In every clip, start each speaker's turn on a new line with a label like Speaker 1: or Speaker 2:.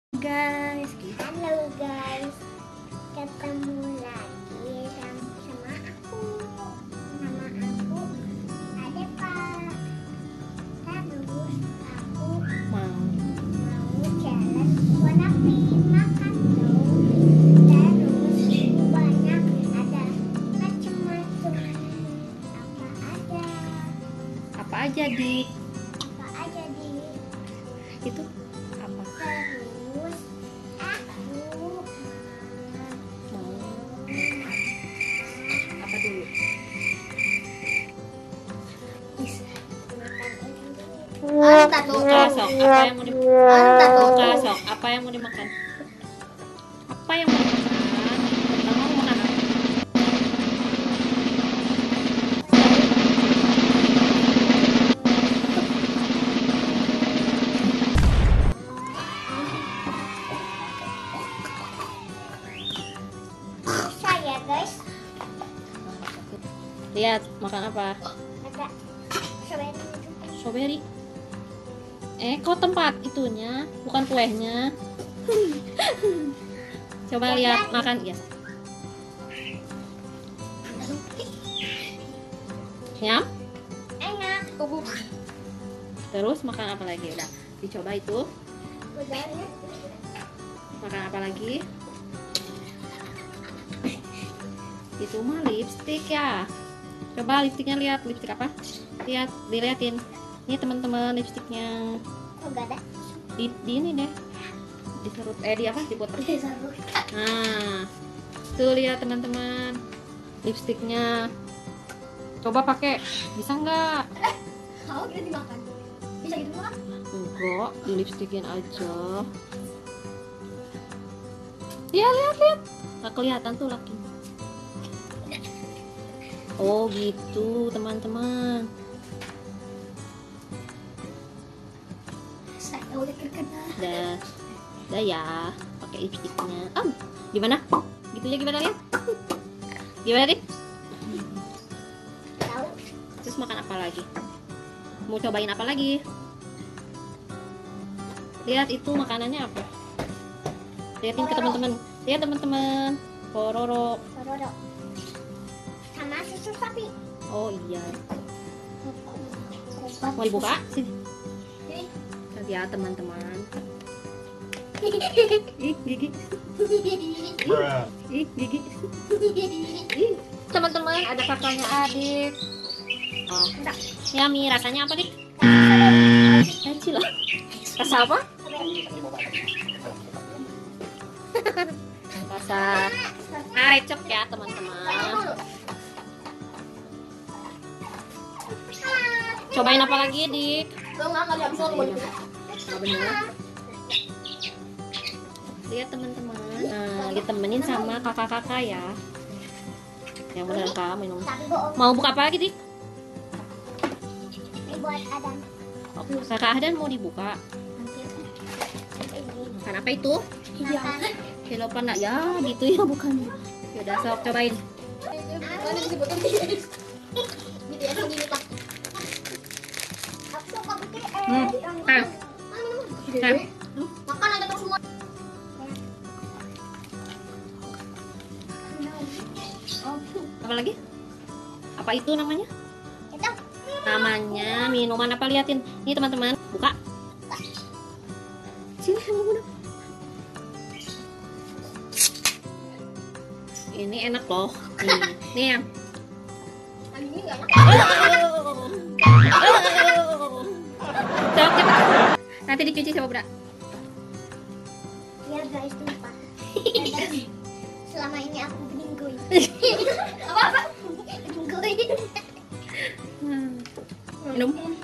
Speaker 1: Guys,
Speaker 2: Halo guys, ketemu lagi sama aku. Nama aku Adepa. Terus aku
Speaker 1: mau
Speaker 2: mau jalan warna pink makan dong. Terus banyak ada macam-macam.
Speaker 1: apa aja di
Speaker 2: Apa aja di
Speaker 1: itu apa?
Speaker 2: terus aku
Speaker 1: Mau apa dulu?
Speaker 2: Anta tuh.
Speaker 1: Buka sok, apa yang mau dimakan?
Speaker 2: Anta tuh.
Speaker 1: Buka sok, apa yang mau dimakan? Apa yang mau dimakan? Pertama mau makan apa?
Speaker 2: Saya guys
Speaker 1: Lihat, makan apa?
Speaker 2: ada strawberry itu.
Speaker 1: Strawberry. Kok tempat itunya, bukan kuehnya. Coba lihat, makan ya. Nyam.
Speaker 2: Enak.
Speaker 1: Terus makan apa lagi? Udah, dicoba itu.
Speaker 2: Udah ya.
Speaker 1: Makan apa lagi? Itu mah lipstick ya. Coba lipstiknya, lihat lipstik apa? Lihat, dilihatin. Ini teman-teman lipstiknya.
Speaker 2: Oh, gak ada.
Speaker 1: Di ini deh. Diserut di apa? Diputer. Nah, tuh lihat teman-teman. Lipstiknya. Coba pakai. Bisa nggak?
Speaker 2: Kalau kita dimakan. Bisa gitu makan?
Speaker 1: Enggak, di lipstikin aja. Ya, lihat. Nggak kelihatan tuh laki. Oh gitu teman-teman.
Speaker 2: Saya udah terkenal.
Speaker 1: Dah ya, pakai lipstiknya. Gimana? Gitunya gimana, lihat? Gimana nih?
Speaker 2: Tahu?
Speaker 1: Terus makan apa lagi? Mau cobain apa lagi? Lihat itu makanannya apa? Lihatin ke teman-teman. Lihat teman-teman. Pororo.
Speaker 2: Pororo. Sama susu sapi.
Speaker 1: Oh iya.
Speaker 2: Obat
Speaker 1: Mau dibuka? Sini.
Speaker 2: Ini.
Speaker 1: Lihat ya teman-teman. Ih, gigi. Ih, gigi. Ih, teman-teman, ada kakaknya Adik. Oh, yummy. Rasanya apa, Dik? Kecil loh. Rasa apa? Rasa arecok ya, teman-teman. Cobain apa lagi, Dik? Nggak bener. Lihat teman-teman. Nah, ditemenin sama kakak-kakak ya. Yang benar kak minum.
Speaker 2: Tapi bohong.
Speaker 1: Mau buka apa lagi, Dik?
Speaker 2: Ini buat Adam.
Speaker 1: Oh, kakak Ahdan mau dibuka. Makan apa itu?
Speaker 2: Makan.
Speaker 1: Kelopan nak ya, gitu ya bukan. Ya udah sok cobain.
Speaker 2: Ini disebutin gitu ya, segini pak. Aku suka bikin makan aja terus semua.
Speaker 1: Apa lagi? Apa itu namanya?
Speaker 2: Itu
Speaker 1: Namanya minuman apa, liatin. Ini teman-teman, buka. Sini sama bunda. Ini enak loh. Nih yang.
Speaker 2: ini nggak enak.
Speaker 1: Sok, cepat. Nanti dicuci sama bunda.
Speaker 2: Ya guys, lupa. Selama ini aku meninggoy. Apa? Meninggoy.
Speaker 1: Minum.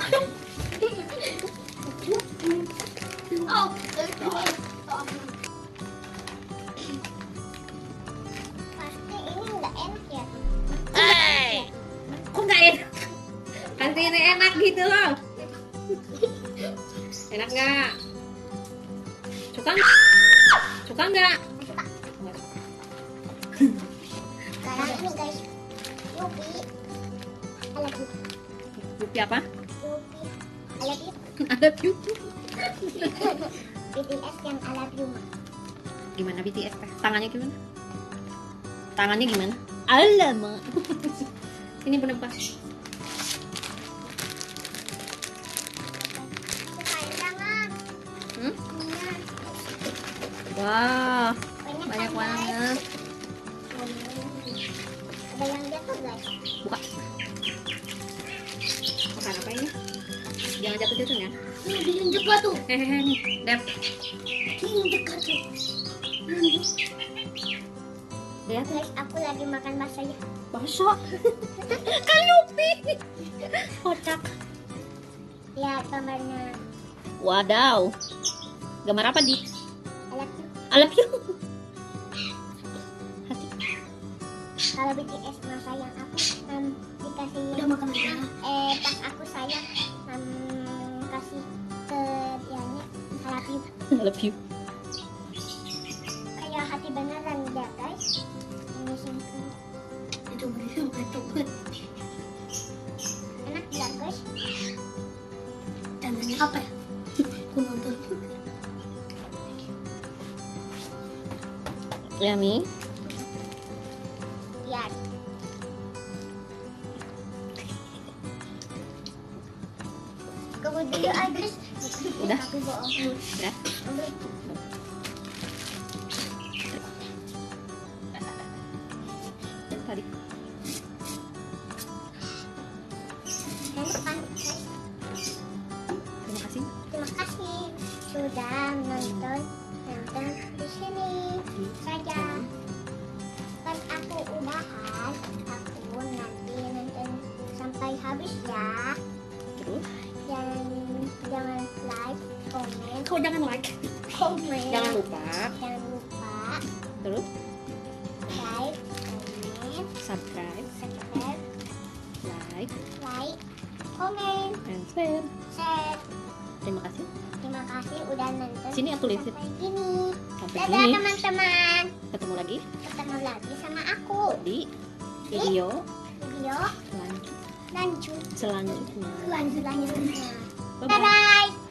Speaker 2: Oh, pasti ini nggak enak ya.
Speaker 1: Kok nggak enak? Nanti ini enak gitu loh. Enak nggak? Suka nggak? Suka nggak?
Speaker 2: Sekarang ini guys, Yupi, I love you.
Speaker 1: Yupi apa?
Speaker 2: Yupi, I love you.
Speaker 1: Ada view.
Speaker 2: BTS yang I love you.
Speaker 1: Gimana BTS teh? Tangannya gimana? Tangannya gimana? Alamak. Ini bener-bener.
Speaker 2: Sukain tangan.
Speaker 1: Hmm?
Speaker 2: Iya.
Speaker 1: Wah,
Speaker 2: Banyak
Speaker 1: banyak
Speaker 2: kan, guys?
Speaker 1: banget.
Speaker 2: Ada yang jatuh guys.
Speaker 1: Buka. Makan apa ini? Jangan jatuh-jatuh ya.
Speaker 2: Ini dekat tuh.
Speaker 1: Hehehe nih, Dep.
Speaker 2: Ini dekat tuh.
Speaker 1: Lihat
Speaker 2: Guys, aku lagi makan bakso ya.
Speaker 1: bakso. Kan Yupi. Kocak.
Speaker 2: Lihat gambarnya.
Speaker 1: Wadaw. Gambar apa di?
Speaker 2: I love you.
Speaker 1: I love you. Hati.
Speaker 2: Kalau BTS mah sayang aku dikasih pas aku sayang kasih ke dianya I love you.
Speaker 1: I love you.
Speaker 2: Kayak hati beneran ya guys. Ini singkong. Itu betul. Enak ya guys. Dananya apa ya? Aku nonton.
Speaker 1: Yummy.
Speaker 2: Lihat. Kebun dulu guys.
Speaker 1: Udah?
Speaker 2: Aku bohong.
Speaker 1: Udah.
Speaker 2: Ambil.
Speaker 1: Tadi.
Speaker 2: Enak kan guys?
Speaker 1: Terima kasih.
Speaker 2: Terima kasih sudah nonton di sini saja. Kan aku udahan, aku nanti nonton sampai habis ya.
Speaker 1: Terus?
Speaker 2: Jangan like, komen,
Speaker 1: Kau jangan like. Jangan lupa.
Speaker 2: Jangan lupa
Speaker 1: Terus
Speaker 2: like, komen,
Speaker 1: subscribe, like,
Speaker 2: komen,
Speaker 1: and share.
Speaker 2: share.
Speaker 1: Terima kasih.
Speaker 2: Terima kasih udah nonton.
Speaker 1: Sini aku tulisin.
Speaker 2: Sampai gini.
Speaker 1: Sampai
Speaker 2: Dadah
Speaker 1: sini.
Speaker 2: teman-teman.
Speaker 1: Ketemu lagi
Speaker 2: Ketemu lagi sama aku
Speaker 1: di video
Speaker 2: video
Speaker 1: selanjutnya.
Speaker 2: lanjut.
Speaker 1: Selanjutnya.
Speaker 2: Lanjut.
Speaker 1: Bye bye.
Speaker 2: Bye bye.